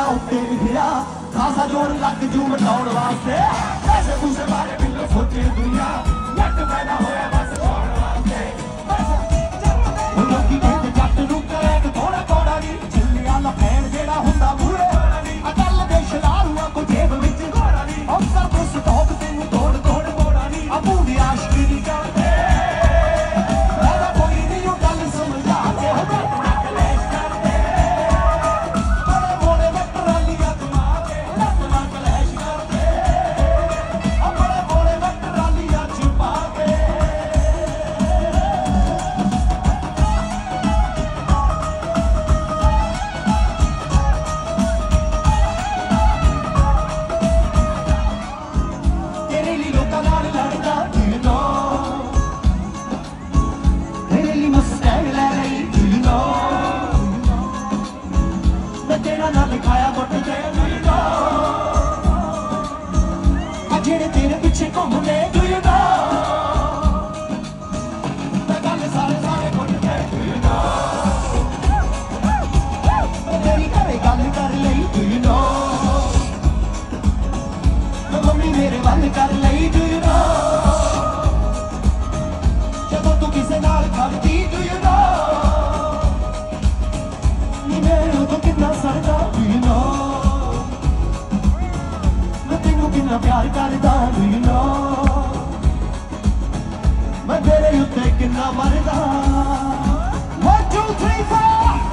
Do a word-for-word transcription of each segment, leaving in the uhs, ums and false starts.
उत्ते लिखिया खासा जोर लग जू मटाउण वास्ते पैसे पूसे बारे बिल्लो सोचे दुनिया जट पैदा होया बस छोड़ वास्ते हुण लोकी कहते जट नूं करे थोड़ा थोड़ा नी चिल्लियां दा फैन जेड़ा हुंदा मूरे अकल दे शलारूआं को जेब विच अफसर को स्टॉप तैनूं तोड़ तोड़ मोड़ा नी अबू दी आशिकी नी करदे प्यार करदा do you know मैं तेरे उत्ते किन्ना मरदा one two three four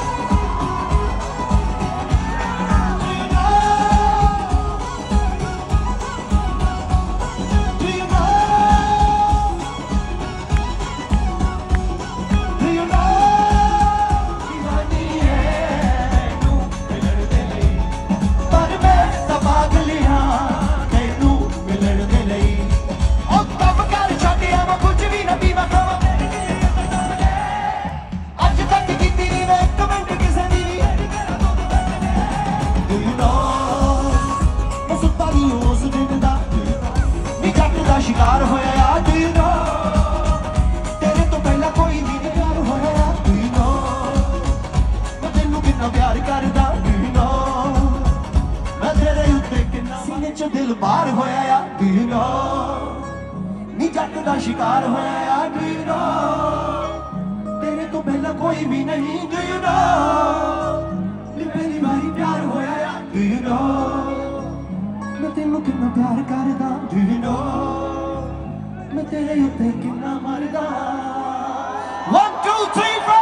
शिकार होया यार do you know तेरे तो पहला कोई भी नहीं प्यार होया यार do you know मैं तेनू किन्ना प्यार करदा do you know मैं तेरे उत्ते किन्ना सीने चों दिल बाहर होया यार do you know नी जट दा शिकार होया यार do you know तेरे तो पहला कोई भी नहीं do you know नी पहली बारी प्यार होया यार do you know मैं तेनू किन्ना प्यार करदा do you know मैं तेरे उत्ते किन्ना मरदा one two three four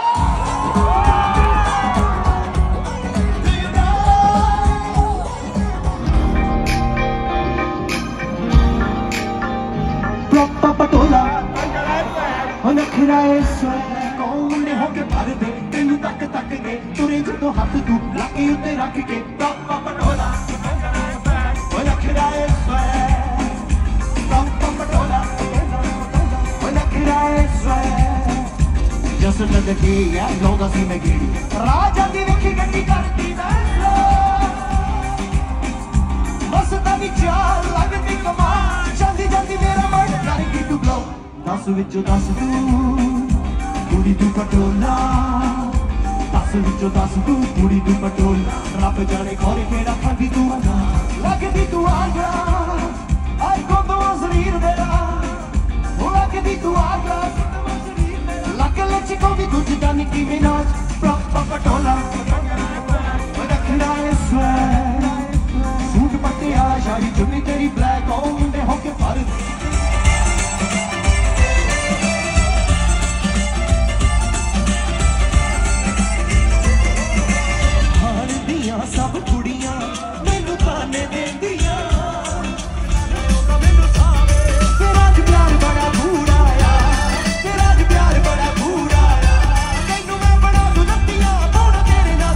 do you know Papa Patola हो नखरा ऐसा कौन ने होके भर दे तेनू तक तक के तुरे जदों हाथ तू लाके उत्ते रख के Papa Patola हो नखरा ऐसा Papa Patola जस लगती है लोग सी में गिरी राजा दी विखी गड्डी करती वैसो मस्तानी चाल लगती कमाल जल्दी जल्दी मेरा मन करेगी तू ब्लो दस विचों दस तू कुड़ी तू पटोला दस विचों दस तू कुड़ी तू पटोला रब जाने खोल के रखी तू आजा लगदी तू आजा आई को तो शरीर मेरा लगदी तू आजा Chico vi tutti da Nicki Minaj Papa Patola रखना है swag सूट पट्टिया शाही चुन्नी तेरी black ओ मुंडे होके भर हार दियां सब कुड़ियां मैनू ताने देंदियां मैनू सावे तेरा प्यार बड़ा बूढ़ा तेरा प्यार बड़ा बूढ़ा तेनू मैं बड़ा दुलतियां बोल तेरे नाल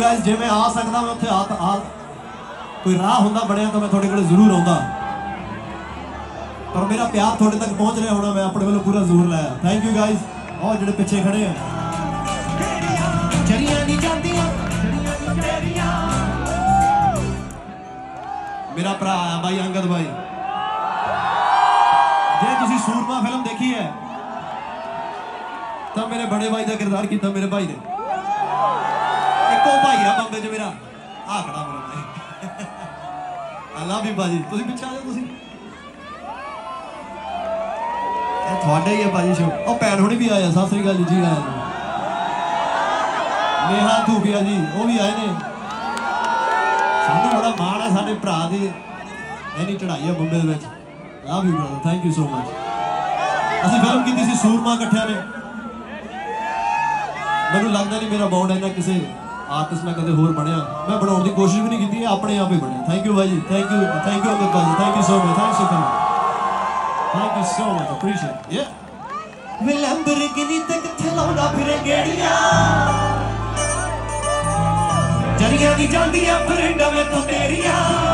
गाइस जे मैं आ सकदा मैं उत्थे आ आ कोई राह हुंदा बणिया तो मैं थोड़े कोल जरूर आउंदा, पर मेरा प्यार थोड़े तक पहुंच रहा होना, मैं अपने वालों पूरा जोर लाया। Thank you guys. और जेडे पीछे खड़े हैं जरियां नहीं जांदियां मेरा भरा आया भाई अंगद भाई, जे तुसी सूरमा फिल्म देखी है तो मेरे बड़े भाई का किरदार किया मेरे भाई ने, एको भाई आ बंबे च मेरा आ खड़ा मेरा भाई। आई लव यू भाजी, तुसी पीछे आ जाओ, तुसी थोड़ा ही है भाजी शो। और भैन होनी भी आया, सत श्री अकाल जी आया नेहा धूपिया जी वो भी आए ने, सानू बड़ा माण है साडे भरा दी इन्नी चढ़ाई है मुंबई दे विच। Love you brother, thank you so much. असीं फिल्म कीती सी सूरमा इकट्ठियां ने, मैनूं लगदा नहीं मेरा बॉन्ड इन्ना किसी आर्टिस्ट नाल कदे होर बणिया, मैं बनाउण दी कोशिश भी नहीं कीती, अपने आप ही बणिया। थैंक यू भाई ji, thank you thank you Angad भाजी, thank you so much, thanks for coming, thank you so much, appreciate. या लैम्बोर्गिनी ते किथे लाउंदा फिरे गेड़ियां, जरियां दी जांदियां फ्रेंडां में तो तेरियां।